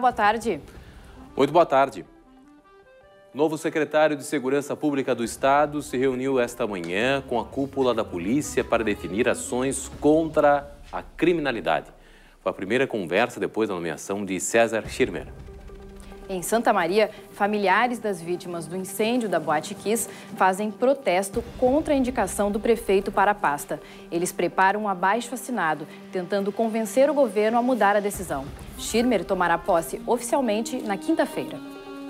boa tarde. Muito boa tarde. Novo secretário de Segurança Pública do Estado se reuniu esta manhã com a cúpula da polícia para definir ações contra a criminalidade. Foi a primeira conversa depois da nomeação de César Schirmer. Em Santa Maria, familiares das vítimas do incêndio da Boate Kiss fazem protesto contra a indicação do prefeito para a pasta. Eles preparam um abaixo-assinado, tentando convencer o governo a mudar a decisão. Schirmer tomará posse oficialmente na quinta-feira.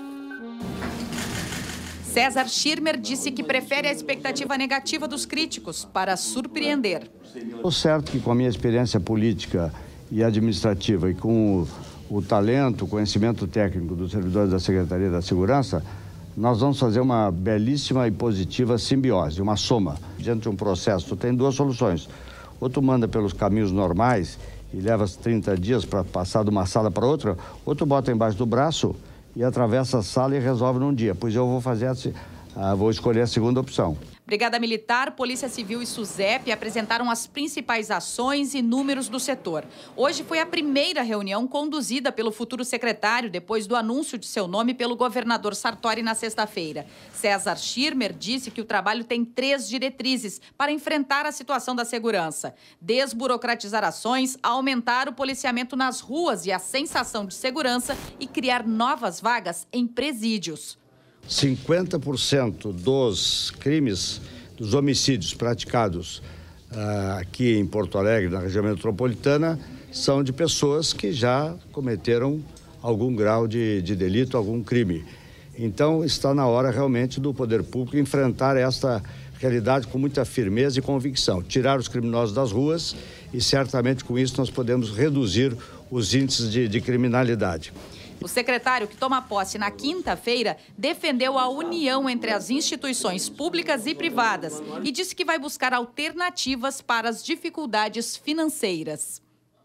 César Schirmer disse que prefere a expectativa negativa dos críticos para surpreender. O certo que com a minha experiência política e administrativa e com o talento, o conhecimento técnico dos servidores da Secretaria da Segurança, nós vamos fazer uma belíssima e positiva simbiose, uma soma. Diante de um processo, tu tem duas soluções. Ou tu manda pelos caminhos normais e leva 30 dias para passar de uma sala para outra, ou tu bota embaixo do braço e atravessa a sala e resolve num dia. Pois eu vou fazer vou escolher a segunda opção. Brigada Militar, Polícia Civil e SUSEP apresentaram as principais ações e números do setor. Hoje foi a primeira reunião conduzida pelo futuro secretário depois do anúncio de seu nome pelo governador Sartori na sexta-feira. César Schirmer disse que o trabalho tem 3 diretrizes para enfrentar a situação da segurança: desburocratizar ações, aumentar o policiamento nas ruas e a sensação de segurança e criar novas vagas em presídios. 50% dos crimes, dos homicídios praticados aqui em Porto Alegre, na região metropolitana, são de pessoas que já cometeram algum grau de delito, algum crime. Então, está na hora realmente do poder público enfrentar esta realidade com muita firmeza e convicção. Tirar os criminosos das ruas e certamente com isso nós podemos reduzir os índices de criminalidade. O secretário, que toma posse na quinta-feira, defendeu a união entre as instituições públicas e privadas e disse que vai buscar alternativas para as dificuldades financeiras.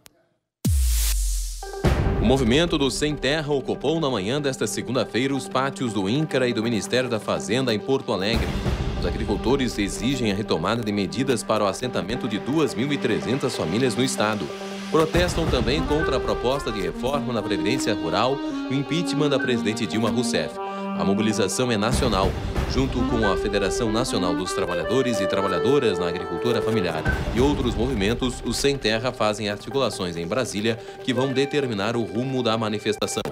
O movimento do Sem Terra ocupou na manhã desta segunda-feira os pátios do INCRA e do Ministério da Fazenda em Porto Alegre. Os agricultores exigem a retomada de medidas para o assentamento de 2.300 famílias no estado. Protestam também contra a proposta de reforma na Previdência Rural e o impeachment da presidente Dilma Rousseff. A mobilização é nacional, junto com a Federação Nacional dos Trabalhadores e Trabalhadoras na Agricultura Familiar e outros movimentos. Os Sem Terra fazem articulações em Brasília que vão determinar o rumo da manifestação.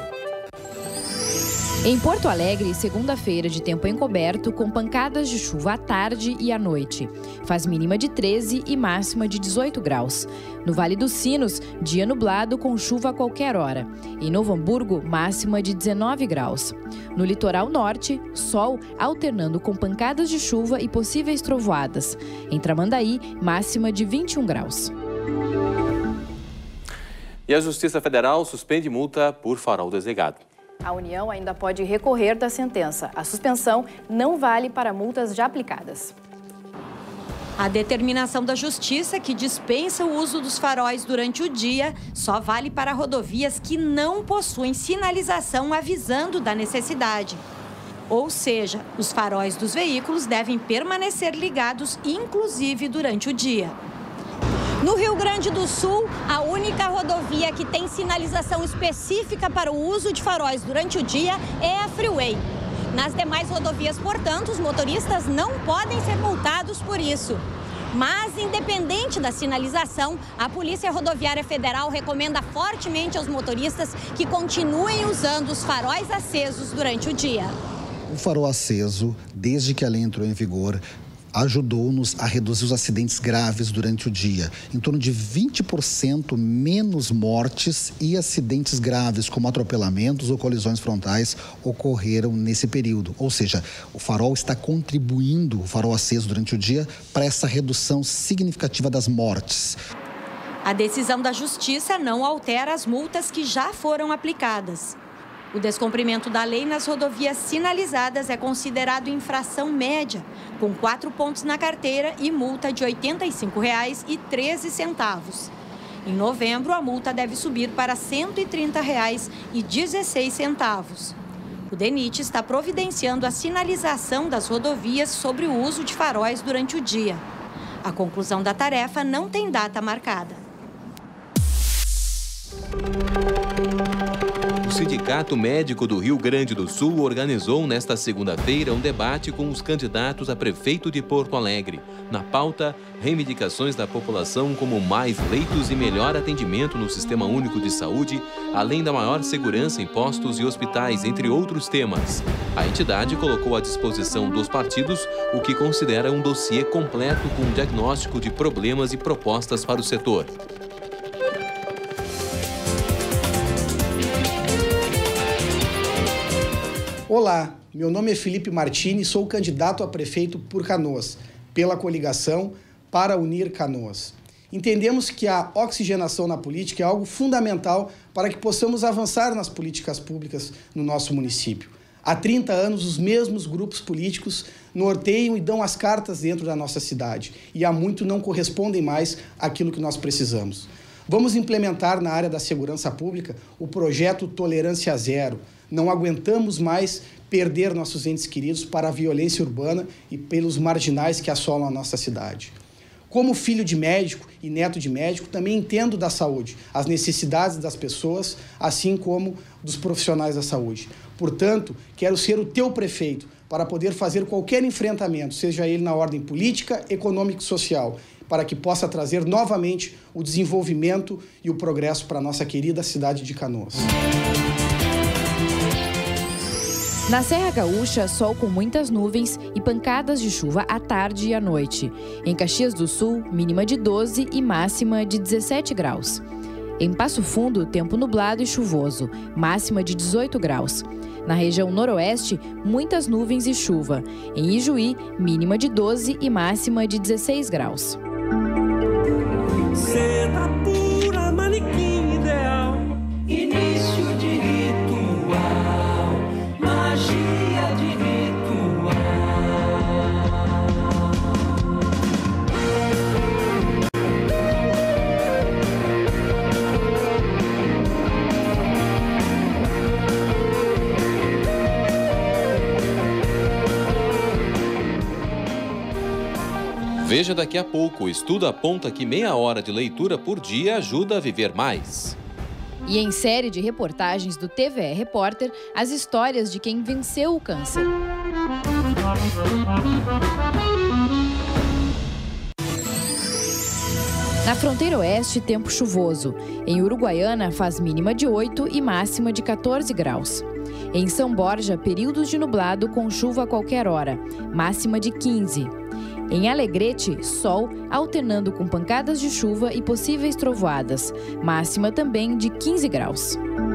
Em Porto Alegre, segunda-feira de tempo encoberto, com pancadas de chuva à tarde e à noite. Faz mínima de 13 e máxima de 18 graus. No Vale dos Sinos, dia nublado com chuva a qualquer hora. Em Novo Hamburgo, máxima de 19 graus. No litoral norte, sol alternando com pancadas de chuva e possíveis trovoadas. Em Tramandaí, máxima de 21 graus. E a Justiça Federal suspende multa por farol desligado. A União ainda pode recorrer da sentença. A suspensão não vale para multas já aplicadas. A determinação da Justiça, que dispensa o uso dos faróis durante o dia, só vale para rodovias que não possuem sinalização avisando da necessidade. Ou seja, os faróis dos veículos devem permanecer ligados, inclusive durante o dia. No Rio Grande do Sul, a única rodovia que tem sinalização específica para o uso de faróis durante o dia é a Freeway. Nas demais rodovias, portanto, os motoristas não podem ser multados por isso. Mas, independente da sinalização, a Polícia Rodoviária Federal recomenda fortemente aos motoristas que continuem usando os faróis acesos durante o dia. O farol aceso, desde que a lei entrou em vigor, ajudou-nos a reduzir os acidentes graves durante o dia. Em torno de 20% menos mortes e acidentes graves, como atropelamentos ou colisões frontais, ocorreram nesse período. Ou seja, o farol está contribuindo, o farol aceso durante o dia, para essa redução significativa das mortes. A decisão da Justiça não altera as multas que já foram aplicadas. O descumprimento da lei nas rodovias sinalizadas é considerado infração média, com 4 pontos na carteira e multa de R$ 85,13. Em novembro, a multa deve subir para R$ 130,16. O DENIT está providenciando a sinalização das rodovias sobre o uso de faróis durante o dia. A conclusão da tarefa não tem data marcada. O Sindicato Médico do Rio Grande do Sul organizou nesta segunda-feira um debate com os candidatos a prefeito de Porto Alegre. Na pauta, reivindicações da população como mais leitos e melhor atendimento no Sistema Único de Saúde, além da maior segurança em postos e hospitais, entre outros temas. A entidade colocou à disposição dos partidos o que considera um dossiê completo com um diagnóstico de problemas e propostas para o setor. Olá, meu nome é Felipe Martini e sou candidato a prefeito por Canoas, pela coligação Para Unir Canoas. Entendemos que a oxigenação na política é algo fundamental para que possamos avançar nas políticas públicas no nosso município. Há 30 anos, os mesmos grupos políticos norteiam e dão as cartas dentro da nossa cidade e há muito não correspondem mais àquilo que nós precisamos. Vamos implementar na área da segurança pública o projeto Tolerância Zero. Não aguentamos mais perder nossos entes queridos para a violência urbana e pelos marginais que assolam a nossa cidade. Como filho de médico e neto de médico, também entendo da saúde, as necessidades das pessoas, assim como dos profissionais da saúde. Portanto, quero ser o teu prefeito para poder fazer qualquer enfrentamento, seja ele na ordem política, econômica e social, para que possa trazer novamente o desenvolvimento e o progresso para a nossa querida cidade de Canoas. Na Serra Gaúcha, sol com muitas nuvens e pancadas de chuva à tarde e à noite. Em Caxias do Sul, mínima de 12 e máxima de 17 graus. Em Passo Fundo, tempo nublado e chuvoso, máxima de 18 graus. Na região noroeste, muitas nuvens e chuva. Em Ijuí, mínima de 12 e máxima de 16 graus. Seda pura, manequim ideal, início de ritual, magia de ritual. Veja daqui a pouco. O estudo aponta que meia hora de leitura por dia ajuda a viver mais. E em série de reportagens do TVE Repórter, as histórias de quem venceu o câncer. Na fronteira oeste, tempo chuvoso. Em Uruguaiana, faz mínima de 8 e máxima de 14 graus. Em São Borja, períodos de nublado com chuva a qualquer hora, máxima de 15. Em Alegrete, sol, alternando com pancadas de chuva e possíveis trovoadas, máxima também de 15 graus.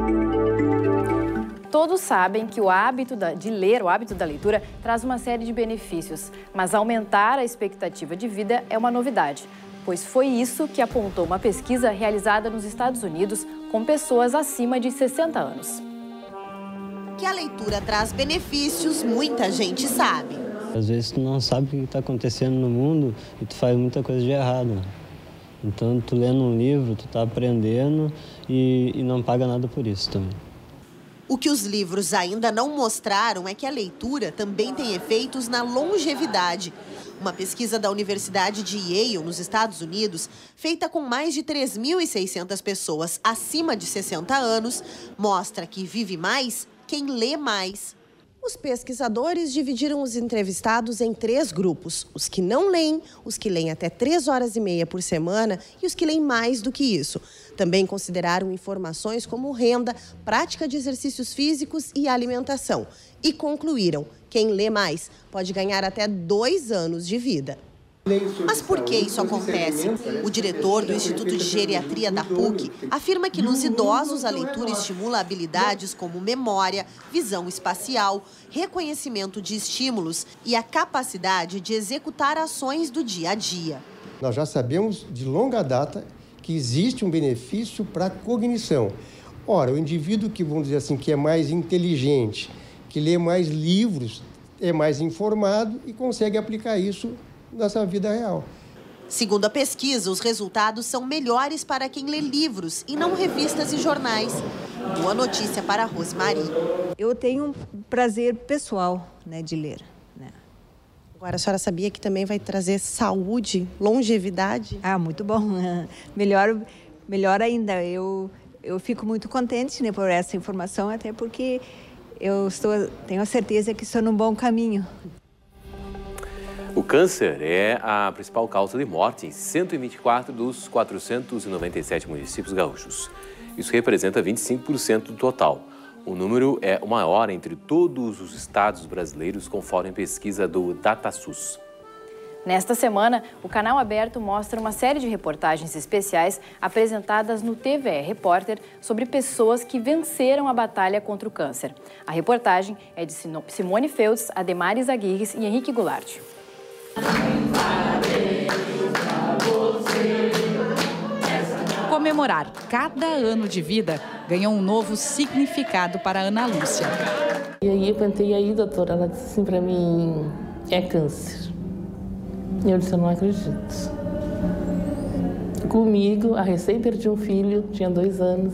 Todos sabem que o hábito de ler, o hábito da leitura, traz uma série de benefícios, mas aumentar a expectativa de vida é uma novidade, pois foi isso que apontou uma pesquisa realizada nos Estados Unidos com pessoas acima de 60 anos. Que a leitura traz benefícios, muita gente sabe. Às vezes tu não sabe o que está acontecendo no mundo e tu faz muita coisa de errado. Então, tu lendo um livro, tu está aprendendo e não paga nada por isso também. O que os livros ainda não mostraram é que a leitura também tem efeitos na longevidade. Uma pesquisa da Universidade de Yale, nos Estados Unidos, feita com mais de 3.600 pessoas acima de 60 anos, mostra que vive mais quem lê mais. Os pesquisadores dividiram os entrevistados em 3 grupos: os que não leem, os que leem até 3 horas e meia por semana e os que leem mais do que isso. Também consideraram informações como renda, prática de exercícios físicos e alimentação. E concluíram: quem lê mais pode ganhar até 2 anos de vida. Mas por que isso acontece? O diretor do Instituto de Geriatria da PUC afirma que nos idosos a leitura estimula habilidades como memória, visão espacial, reconhecimento de estímulos e a capacidade de executar ações do dia a dia. Nós já sabemos de longa data que existe um benefício para a cognição. Ora, o indivíduo que, vamos dizer assim, que é mais inteligente, que lê mais livros, é mais informado e consegue aplicar isso nessa vida real. Segundo a pesquisa, os resultados são melhores para quem lê livros e não revistas e jornais. Boa notícia para a Rosemary. Eu tenho um prazer pessoal, de ler. Agora, a senhora sabia que também vai trazer saúde, longevidade? Ah, muito bom. Melhor ainda. Eu Eu fico muito contente, né, por essa informação, até porque tenho a certeza que estou num bom caminho. O câncer é a principal causa de morte em 124 dos 497 municípios gaúchos. Isso representa 25% do total. O número é o maior entre todos os estados brasileiros, conforme pesquisa do DataSUS. Nesta semana, o canal aberto mostra uma série de reportagens especiais apresentadas no TVE Repórter sobre pessoas que venceram a batalha contra o câncer. A reportagem é de Simone Feltz, Ademares Aguirres e Henrique Goulart. Comemorar cada ano de vida ganhou um novo significado para a Ana Lúcia. E aí eu cantei, aí doutora, ela disse assim para mim, é câncer. E eu disse, eu não acredito. Comigo, a recém perdi um filho, tinha 2 anos.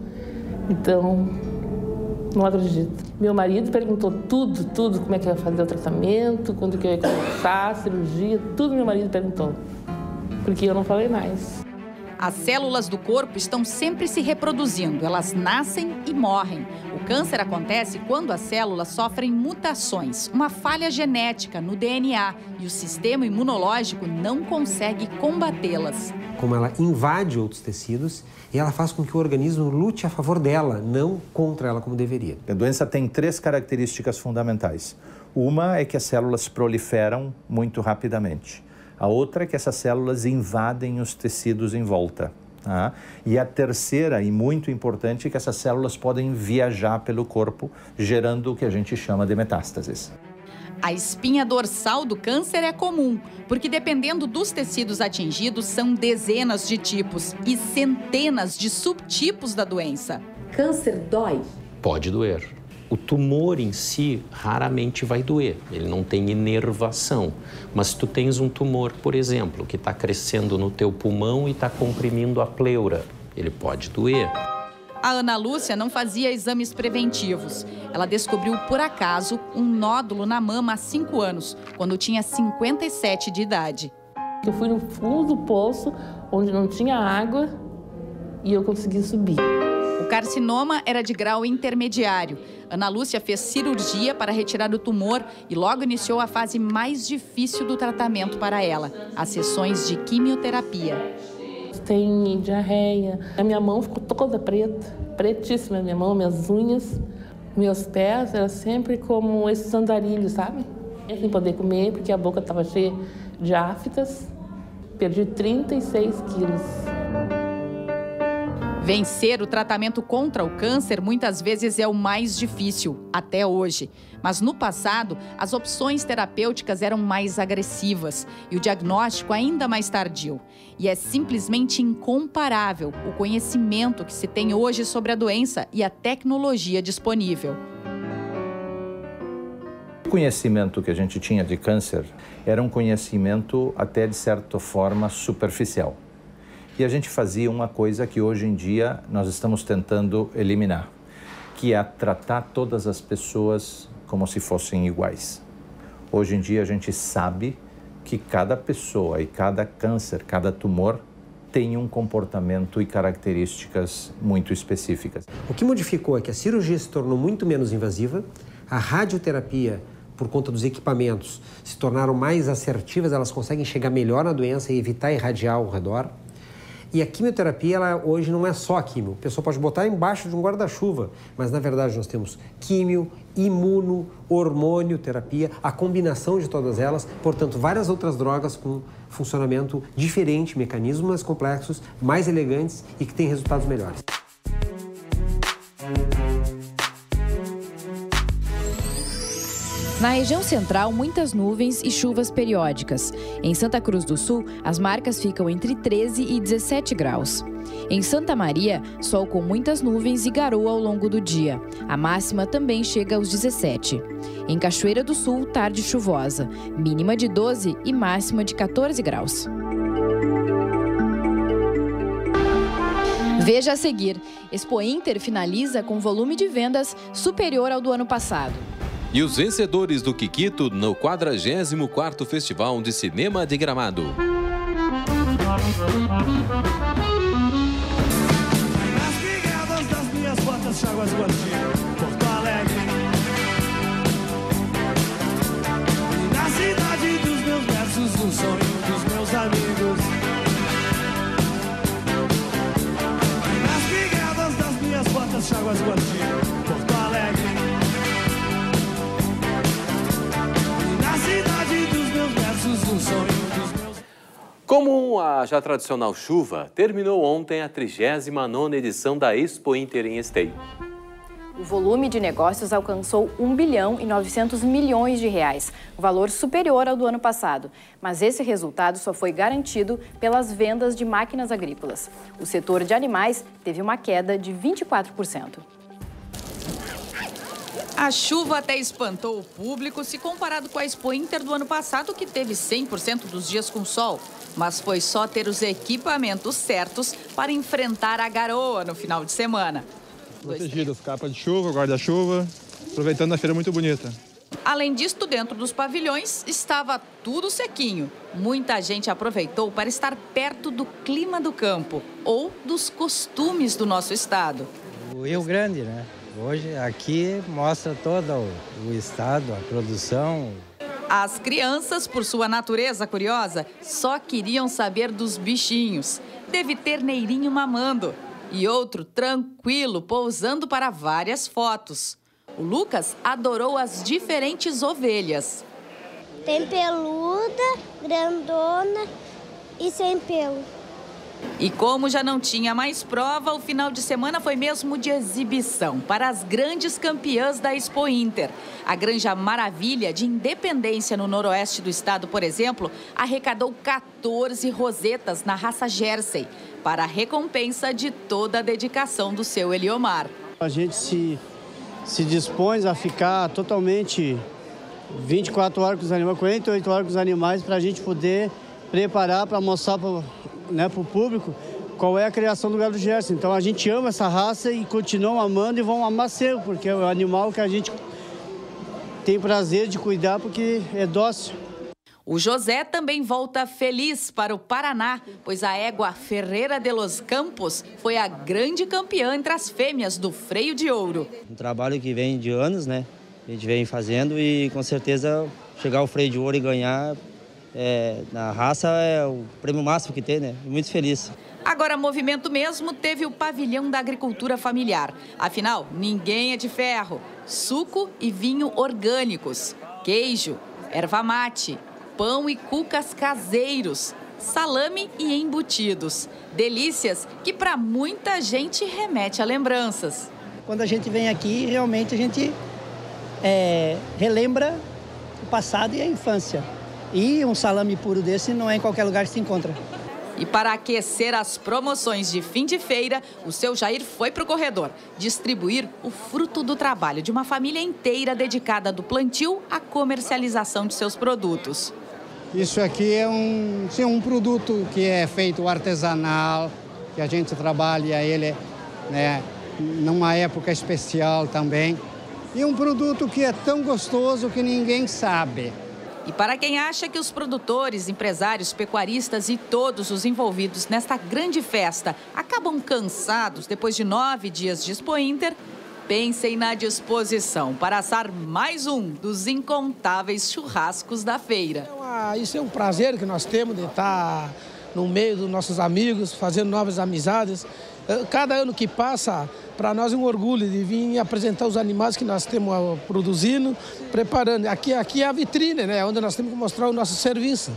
Então, não acredito. Meu marido perguntou tudo, como é que eu ia fazer o tratamento, quando que eu ia começar, a cirurgia, tudo meu marido perguntou. Porque eu não falei mais. As células do corpo estão sempre se reproduzindo, elas nascem e morrem. O câncer acontece quando as células sofrem mutações, uma falha genética no DNA, e o sistema imunológico não consegue combatê-las. Como ela invade outros tecidos e ela faz com que o organismo lute a favor dela, não contra ela como deveria. A doença tem 3 características fundamentais. Uma é que as células proliferam muito rapidamente. A outra é que essas células invadem os tecidos em volta. Tá? E a terceira, e muito importante, é que essas células podem viajar pelo corpo, gerando o que a gente chama de metástases. A espinha dorsal do câncer é comum, porque dependendo dos tecidos atingidos, são dezenas de tipos e centenas de subtipos da doença. Câncer dói? Pode doer. O tumor em si raramente vai doer, ele não tem inervação. Mas se tu tens um tumor, por exemplo, que está crescendo no teu pulmão e está comprimindo a pleura, ele pode doer. A Ana Lúcia não fazia exames preventivos. Ela descobriu, por acaso, um nódulo na mama há 5 anos, quando tinha 57 de idade. Eu fui no fundo do poço, onde não tinha água, e eu consegui subir. O carcinoma era de grau intermediário. Ana Lúcia fez cirurgia para retirar o tumor e logo iniciou a fase mais difícil do tratamento para ela, as sessões de quimioterapia. Tem diarreia. A minha mão ficou toda preta, pretíssima. Minha mão, minhas unhas, meus pés, era sempre como esses andarilhos, sabe? Sem poder comer, porque a boca estava cheia de aftas. Perdi 36 quilos. Vencer o tratamento contra o câncer muitas vezes é o mais difícil, até hoje. Mas no passado, as opções terapêuticas eram mais agressivas e o diagnóstico ainda mais tardio. E é simplesmente incomparável o conhecimento que se tem hoje sobre a doença e a tecnologia disponível. O conhecimento que a gente tinha de câncer era um conhecimento até de certa forma superficial. E a gente fazia uma coisa que hoje em dia nós estamos tentando eliminar, que é tratar todas as pessoas como se fossem iguais. Hoje em dia a gente sabe que cada pessoa e cada câncer, cada tumor tem um comportamento e características muito específicas. O que modificou é que a cirurgia se tornou muito menos invasiva, a radioterapia, por conta dos equipamentos, se tornaram mais assertivas, elas conseguem chegar melhor na doença e evitar irradiar ao redor. E a quimioterapia, ela hoje não é só químio. A pessoa pode botar embaixo de um guarda-chuva, mas na verdade nós temos químio, imuno, hormônio, terapia, a combinação de todas elas, portanto, várias outras drogas com funcionamento diferente, mecanismos mais complexos, mais elegantes e que têm resultados melhores. Na região central, muitas nuvens e chuvas periódicas. Em Santa Cruz do Sul, as marcas ficam entre 13 e 17 graus. Em Santa Maria, sol com muitas nuvens e garoa ao longo do dia. A máxima também chega aos 17. Em Cachoeira do Sul, tarde chuvosa. Mínima de 12 e máxima de 14 graus. Veja a seguir. Expo Inter finaliza com volume de vendas superior ao do ano passado. E os vencedores do Kikito no 44º Festival de Cinema de Gramado. A já tradicional chuva terminou ontem a 39ª edição da Expo Inter em Esteio. O volume de negócios alcançou 1 bilhão e 900 milhões de reais, um valor superior ao do ano passado. Mas esse resultado só foi garantido pelas vendas de máquinas agrícolas. O setor de animais teve uma queda de 24%. A chuva até espantou o público se comparado com a Expo Inter do ano passado, que teve 100% dos dias com sol. Mas foi só ter os equipamentos certos para enfrentar a garoa no final de semana. Protegidas, capa de chuva, guarda-chuva, aproveitando a feira muito bonita. Além disso, dentro dos pavilhões estava tudo sequinho. Muita gente aproveitou para estar perto do clima do campo ou dos costumes do nosso estado. O Rio Grande, né? Hoje aqui mostra todo o estado, a produção. As crianças, por sua natureza curiosa, só queriam saber dos bichinhos. Teve terneirinho mamando e outro tranquilo pousando para várias fotos. O Lucas adorou as diferentes ovelhas. Tem peluda, grandona e sem pelo. E como já não tinha mais prova, o final de semana foi mesmo de exibição para as grandes campeãs da Expo Inter. A Granja Maravilha, de Independência, no noroeste do estado, por exemplo, arrecadou 14 rosetas na raça Jersey, para a recompensa de toda a dedicação do seu Eliomar. A gente se dispõe a ficar totalmente 24 horas com os animais, 48 horas com os animais, para a gente poder preparar, para mostrar para o público qual é a criação do gado Jersey. Então a gente ama essa raça e continua amando e vão amar sempre, porque é o animal que a gente tem prazer de cuidar porque é dócil. O José também volta feliz para o Paraná, pois a égua Ferreira de los Campos foi a grande campeã entre as fêmeas do freio de ouro. Um trabalho que vem de anos, né? A gente vem fazendo e com certeza chegar ao freio de ouro e ganhar na raça é o prêmio máximo que tem, né? Muito feliz. Agora, movimento mesmo teve o pavilhão da agricultura familiar. Afinal, ninguém é de ferro. Suco e vinho orgânicos, queijo, erva mate, pão e cucas caseiros, salame e embutidos. Delícias que para muita gente remete a lembranças. Quando a gente vem aqui, realmente a gente relembra o passado e a infância. E um salame puro desse não é em qualquer lugar que se encontra. E para aquecer as promoções de fim de feira, o seu Jair foi para o corredor distribuir o fruto do trabalho de uma família inteira dedicada do plantio à comercialização de seus produtos. Isso aqui é um produto que é feito artesanal, que a gente trabalha ele, né, numa época especial também. E um produto que é tão gostoso que ninguém sabe. E para quem acha que os produtores, empresários, pecuaristas e todos os envolvidos nesta grande festa acabam cansados depois de 9 dias de Expo Inter, pensem na disposição para assar mais um dos incontáveis churrascos da feira. Isso é um prazer que nós temos de estar no meio dos nossos amigos, fazendo novas amizades. Cada ano que passa, para nós é um orgulho de vir apresentar os animais que nós temos produzindo, preparando. Aqui é a vitrine, né, onde nós temos que mostrar o nosso serviço.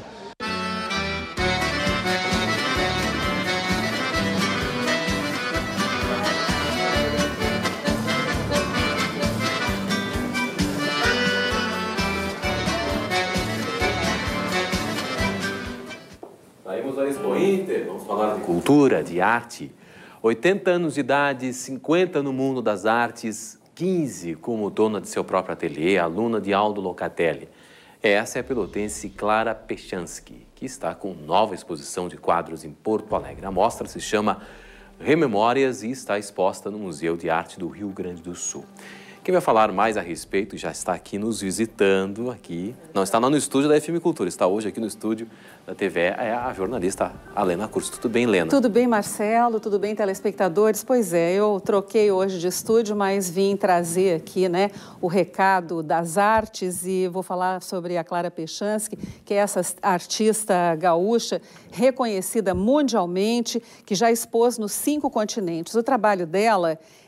Saímos da Expo Inter, vamos falar de cultura, de arte. 80 anos de idade, 50 no mundo das artes, 15 como dona de seu próprio ateliê, aluna de Aldo Locatelli. Essa é a pelotense Clara Pechansky, que está com nova exposição de quadros em Porto Alegre. A mostra se chama Rememórias e está exposta no Museu de Arte do Rio Grande do Sul. Quem vai falar mais a respeito já está aqui nos visitando, não está lá no estúdio da FM Cultura, está hoje aqui no estúdio da TV, é a jornalista Alena Curso. Tudo bem, Lena? Tudo bem, Marcelo, tudo bem, telespectadores? Pois é, eu troquei hoje de estúdio, mas vim trazer aqui, né, o recado das artes e vou falar sobre a Clara Pechansky, que é essa artista gaúcha reconhecida mundialmente, que já expôs nos 5 continentes. O trabalho dela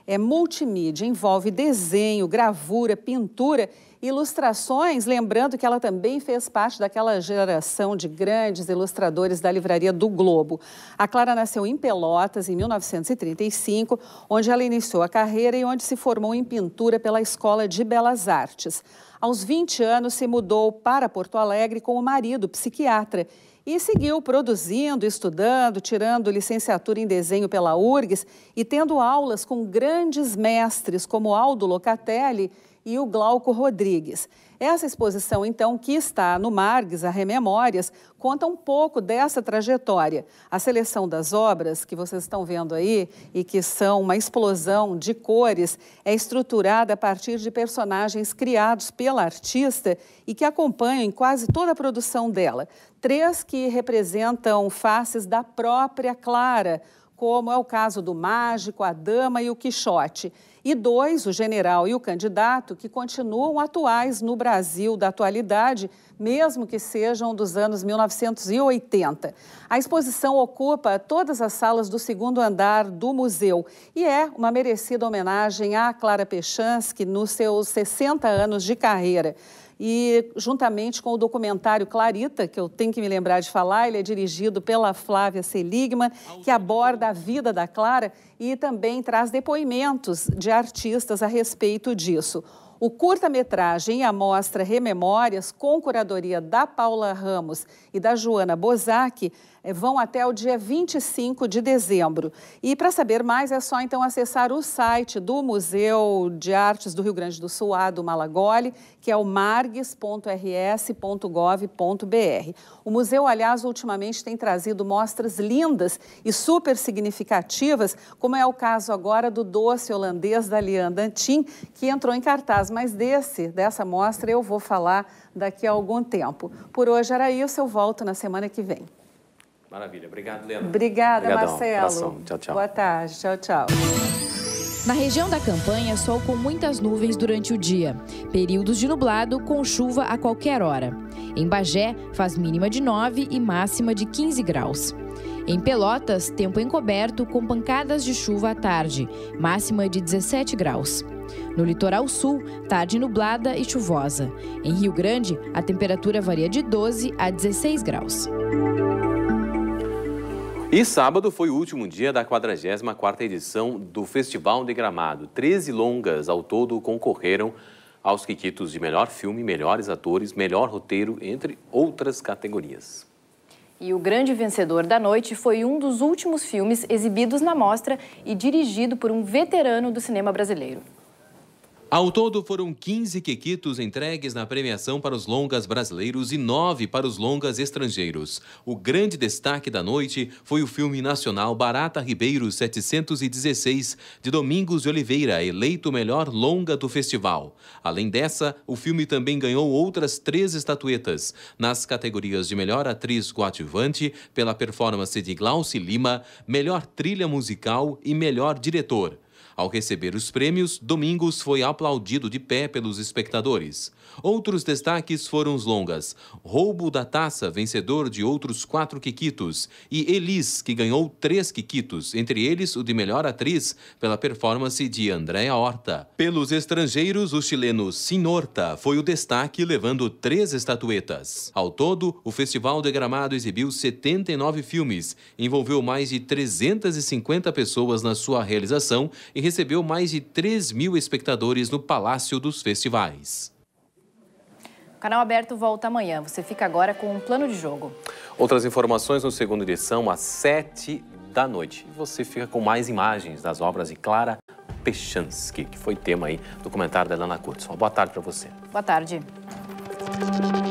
é multimídia, envolve desenho, gravura, pintura, ilustrações, lembrando que ela também fez parte daquela geração de grandes ilustradores da Livraria do Globo. A Clara nasceu em Pelotas, em 1935, onde ela iniciou a carreira e onde se formou em pintura pela Escola de Belas Artes. Aos 20 anos, se mudou para Porto Alegre com o marido, psiquiatra, e seguiu produzindo, estudando, tirando licenciatura em desenho pela URGS e tendo aulas com grandes mestres como Aldo Locatelli e o Glauco Rodrigues. Essa exposição, então, que está no Margues, a Rememórias, conta um pouco dessa trajetória. A seleção das obras que vocês estão vendo aí e que são uma explosão de cores é estruturada a partir de personagens criados pela artista e que acompanham em quase toda a produção dela. 3 que representam faces da própria Clara, como é o caso do Mágico, a Dama e o Quixote. E 2, o General e o Candidato, que continuam atuais no Brasil da atualidade, mesmo que sejam dos anos 1980. A exposição ocupa todas as salas do 2º andar do museu e é uma merecida homenagem à Clara Pechansky nos seus 60 anos de carreira. E, juntamente com o documentário Clarita, que eu tenho que me lembrar de falar, ele é dirigido pela Flávia Seligman, que aborda a vida da Clara e também traz depoimentos de artistas a respeito disso. O curta-metragem e a mostra Rememórias, com curadoria da Paula Ramos e da Joana Bozak, vão até o dia 25 de dezembro. E para saber mais é só então acessar o site do Museu de Artes do Rio Grande do Sul, do Malagoli, que é o margues.rs.gov.br. O museu, aliás, ultimamente tem trazido mostras lindas e super significativas, como é o caso agora do doce holandês da Liane Dantin, que entrou em cartaz, mas dessa mostra eu vou falar daqui a algum tempo. Por hoje era isso, eu volto na semana que vem. Maravilha. Obrigado, Leandro. Obrigada, Obrigadão. Marcelo. Abração. Tchau, tchau. Boa tarde. Tchau, tchau. Na região da campanha, sol com muitas nuvens durante o dia. Períodos de nublado com chuva a qualquer hora. Em Bagé, faz mínima de 9 e máxima de 15 graus. Em Pelotas, tempo encoberto com pancadas de chuva à tarde, máxima de 17 graus. No litoral sul, tarde nublada e chuvosa. Em Rio Grande, a temperatura varia de 12 a 16 graus. E sábado foi o último dia da 44ª edição do Festival de Gramado. 13 longas ao todo concorreram aos quiquitos de melhor filme, melhores atores, melhor roteiro, entre outras categorias. E o grande vencedor da noite foi um dos últimos filmes exibidos na mostra e dirigido por um veterano do cinema brasileiro. Ao todo, foram 15 quequitos entregues na premiação para os longas brasileiros e 9 para os longas estrangeiros. O grande destaque da noite foi o filme nacional Barata Ribeiro 716, de Domingos de Oliveira, eleito o melhor longa do festival. Além dessa, o filme também ganhou outras 3 estatuetas, nas categorias de melhor atriz coadjuvante, pela performance de Glauci Lima, melhor trilha musical e melhor diretor. Ao receber os prêmios, Domingos foi aplaudido de pé pelos espectadores. Outros destaques foram os longas Roubo da Taça, vencedor de outros 4 quiquitos, e Elis, que ganhou 3 quiquitos, entre eles o de melhor atriz, pela performance de Andréa Horta. Pelos estrangeiros, o chileno Sinorta foi o destaque, levando 3 estatuetas. Ao todo, o Festival de Gramado exibiu 79 filmes, envolveu mais de 350 pessoas na sua realização e recebeu mais de 3.000 espectadores no Palácio dos Festivais. O Canal Aberto volta amanhã. Você fica agora com um plano de jogo. Outras informações no Segunda Edição, às 7 da noite. E você fica com mais imagens das obras de Clara Pechansky, que foi tema aí do comentário da Helena Kurtzman. Boa tarde para você. Boa tarde.